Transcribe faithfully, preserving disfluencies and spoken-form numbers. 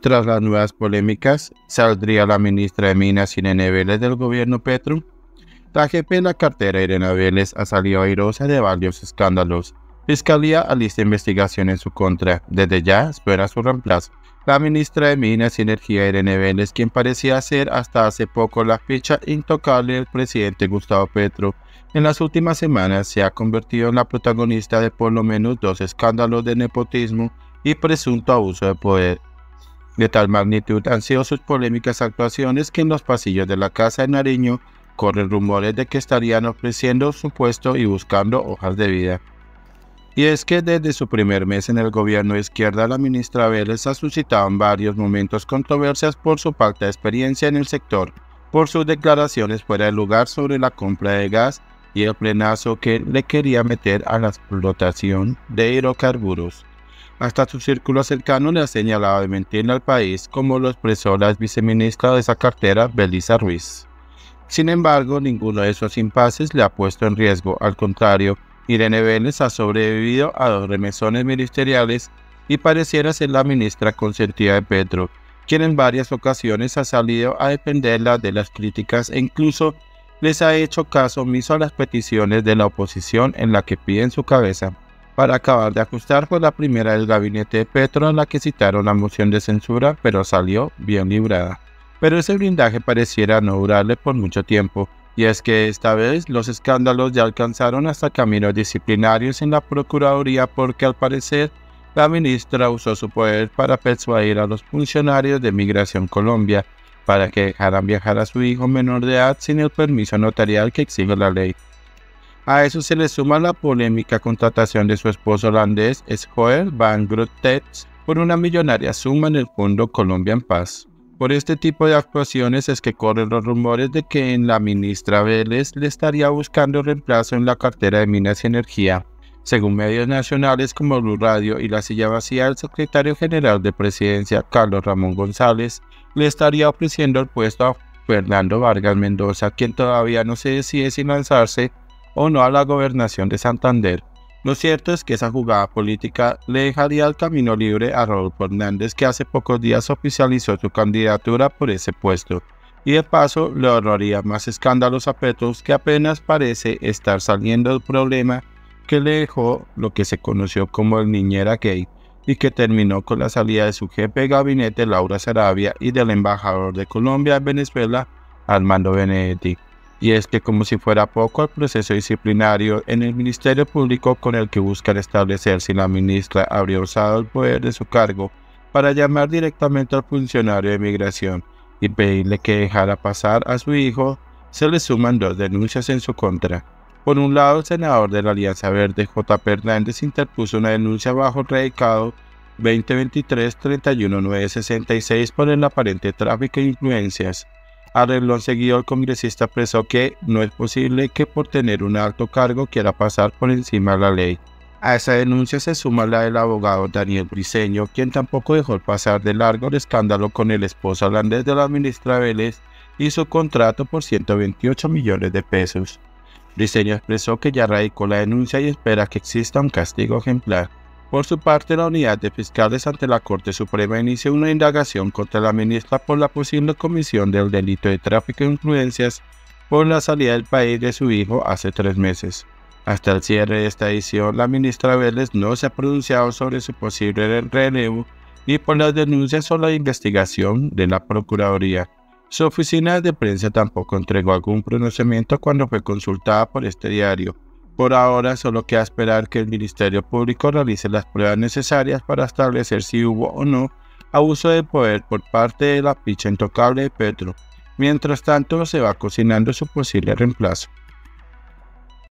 Tras las nuevas polémicas, ¿saldría la ministra de Minas Irene Vélez del gobierno Petro? La jefe de la cartera Irene Vélez ha salido airosa de varios escándalos. Fiscalía alista investigación en su contra. Desde ya espera su reemplazo. La ministra de Minas y Energía Irene Vélez, quien parecía ser hasta hace poco la ficha intocable del presidente Gustavo Petro, en las últimas semanas se ha convertido en la protagonista de por lo menos dos escándalos de nepotismo y presunto abuso de poder. De tal magnitud han sido sus polémicas actuaciones que en los pasillos de la Casa de Nariño corren rumores de que estarían ofreciendo su puesto y buscando hojas de vida. Y es que desde su primer mes en el gobierno de izquierda, la ministra Vélez ha suscitado en varios momentos controversias por su falta de experiencia en el sector, por sus declaraciones fuera de lugar sobre la compra de gas y el frenazo que le quería meter a la explotación de hidrocarburos. Hasta su círculo cercano le ha señalado de mentirle al país, como lo expresó la viceministra de esa cartera, Belisa Ruiz. Sin embargo, ninguno de esos impases le ha puesto en riesgo, al contrario, Irene Vélez ha sobrevivido a dos remesones ministeriales y pareciera ser la ministra consentida de Petro, quien en varias ocasiones ha salido a defenderla de las críticas e incluso les ha hecho caso omiso a las peticiones de la oposición en la que piden su cabeza. Para acabar de ajustar, fue la primera del gabinete de Petro a la que citaron la moción de censura, pero salió bien librada. Pero ese blindaje pareciera no durarle por mucho tiempo. Y es que esta vez los escándalos ya alcanzaron hasta caminos disciplinarios en la Procuraduría porque al parecer la ministra usó su poder para persuadir a los funcionarios de Migración Colombia para que dejaran viajar a su hijo menor de edad sin el permiso notarial que exige la ley. A eso se le suma la polémica contratación de su esposo holandés Schoer van Grootet por una millonaria suma en el Fondo Colombia en Paz. Por este tipo de actuaciones es que corren los rumores de que en la ministra Vélez le estaría buscando reemplazo en la cartera de Minas y Energía. Según medios nacionales como Blue Radio y La Silla Vacía, el secretario general de Presidencia, Carlos Ramón González, le estaría ofreciendo el puesto a Fernando Vargas Mendoza, quien todavía no se decide si lanzarse o no a la gobernación de Santander. Lo cierto es que esa jugada política le dejaría el camino libre a Rodolfo Hernández, que hace pocos días oficializó su candidatura por ese puesto, y de paso le ahorraría más escándalos a Petro, que apenas parece estar saliendo del problema que le dejó lo que se conoció como el Niñera Gate, y que terminó con la salida de su jefe de gabinete Laura Sarabia y del embajador de Colombia en Venezuela, Armando Benedetti. Y es que como si fuera poco el proceso disciplinario en el Ministerio Público con el que buscan establecer si la ministra habría usado el poder de su cargo para llamar directamente al funcionario de migración y pedirle que dejara pasar a su hijo, se le suman dos denuncias en su contra. Por un lado, el senador de la Alianza Verde, J P Hernández, interpuso una denuncia bajo el predicado veinte veintitrés treinta y uno nueve sesenta y seis por el aparente tráfico de influencias. A renglón seguido, el congresista expresó que no es posible que por tener un alto cargo quiera pasar por encima de la ley. A esa denuncia se suma la del abogado Daniel Briceño, quien tampoco dejó pasar de largo el escándalo con el esposo holandés de la ministra Vélez y su contrato por ciento veintiocho millones de pesos. Briceño expresó que ya radicó la denuncia y espera que exista un castigo ejemplar. Por su parte, la Unidad de Fiscales ante la Corte Suprema inició una indagación contra la ministra por la posible comisión del delito de tráfico de influencias por la salida del país de su hijo hace tres meses. Hasta el cierre de esta edición, la ministra Vélez no se ha pronunciado sobre su posible relevo ni por las denuncias o la investigación de la Procuraduría. Su oficina de prensa tampoco entregó algún pronunciamiento cuando fue consultada por este diario. Por ahora solo queda esperar que el Ministerio Público realice las pruebas necesarias para establecer si hubo o no abuso de poder por parte de la ficha intocable de Petro. Mientras tanto, se va cocinando su posible reemplazo.